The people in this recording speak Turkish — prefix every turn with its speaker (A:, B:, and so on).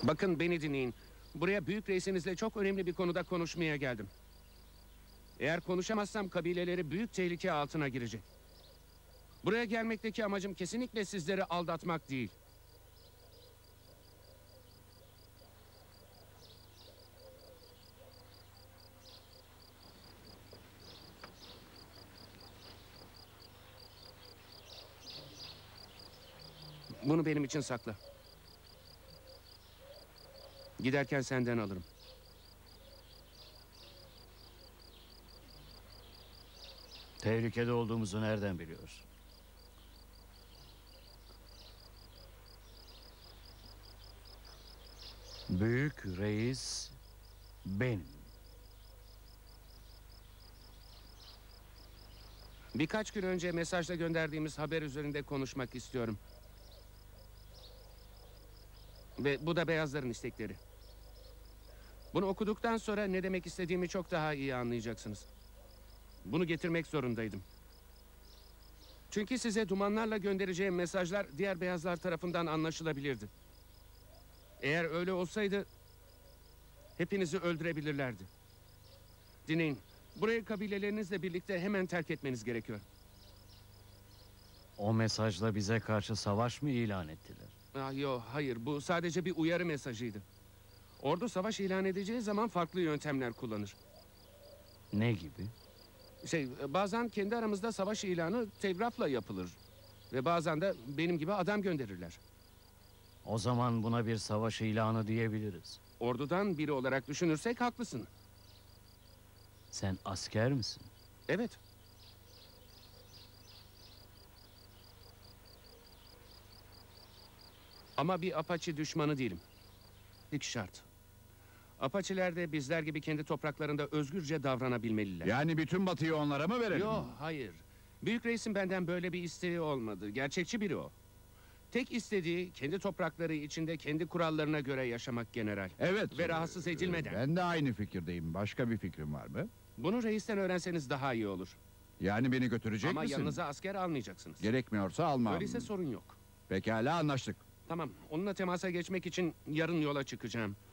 A: Bakın beni dinleyin. Buraya büyük reisinizle çok önemli bir konuda konuşmaya geldim. Eğer konuşamazsam kabileleri büyük tehlike altına girecek. Buraya gelmekteki amacım kesinlikle sizleri aldatmak değil. Bunu benim için sakla. Giderken senden alırım.
B: Tehlikede olduğumuzu nereden biliyorsun? Büyük reis benim.
A: Birkaç gün önce mesajla gönderdiğimiz haber üzerinde konuşmak istiyorum. Ve bu da beyazların istekleri. Bunu okuduktan sonra ne demek istediğimi çok daha iyi anlayacaksınız. Bunu getirmek zorundaydım. Çünkü size dumanlarla göndereceğim mesajlar diğer beyazlar tarafından anlaşılabilirdi. Eğer öyle olsaydı hepinizi öldürebilirlerdi. Dinleyin. Burayı kabilelerinizle birlikte hemen terk etmeniz gerekiyor.
B: O mesajla bize karşı savaş mı ilan ettiler?
A: Hayır, bu sadece bir uyarı mesajıydı. Ordu savaş ilan edeceği zaman farklı yöntemler kullanır.
B: Ne gibi?
A: Bazen kendi aramızda savaş ilanı telgrafla yapılır. Ve bazen de benim gibi adam gönderirler.
B: O zaman buna bir savaş ilanı diyebiliriz.
A: Ordudan biri olarak düşünürsek haklısın.
B: Sen asker misin?
A: Evet. Ama bir Apache düşmanı değilim. İlk şart. Apache'ler de bizler gibi kendi topraklarında özgürce davranabilmeliler.
C: Yani bütün batıyı onlara mı verelim?
A: Yok, hayır. Büyük reisin benden böyle bir isteği olmadı. Gerçekçi biri o. Tek istediği kendi toprakları içinde kendi kurallarına göre yaşamak general.
C: Evet.
A: Ve rahatsız edilmeden.
C: Ben de aynı fikirdeyim. Başka bir fikrin var mı?
A: Bunu reisten öğrenseniz daha iyi olur.
C: Yani beni götürecek
A: Ama
C: misin?
A: yanınıza asker almayacaksınız.
C: Gerekmiyorsa almam.
A: Öyleyse sorun yok.
C: Pekala, anlaştık.
A: Tamam, onunla temasa geçmek için yarın yola çıkacağım.